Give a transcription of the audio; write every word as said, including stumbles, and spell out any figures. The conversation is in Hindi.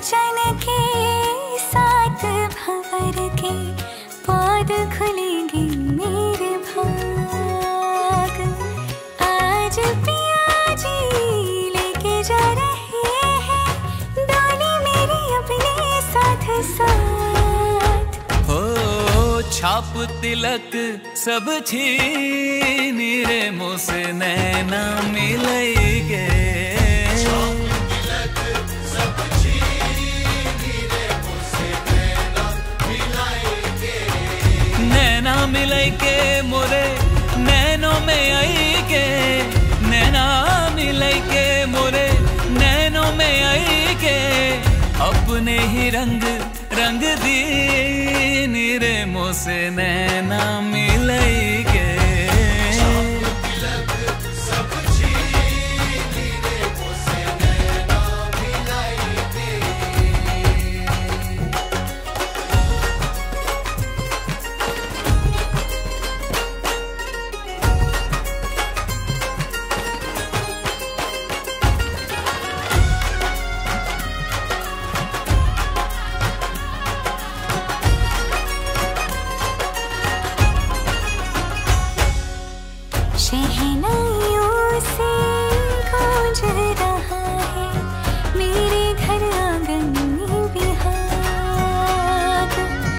कंचन के साथ भंवर के पौध खुलेंगे मेरे भाग। आज पिया जी लेके जा रहे हैं डोली मेरी अपने साथ साथ। हो छाप तिलक सब छीन रे मुँह से नैना मिलेंगे। नैना मिलाई के मोरे नैनों में आई के, नैना मिलाई के मोरे नैनों में आई के, अपने ही रंग रंग दी रे मुँह से नैना मिलाई।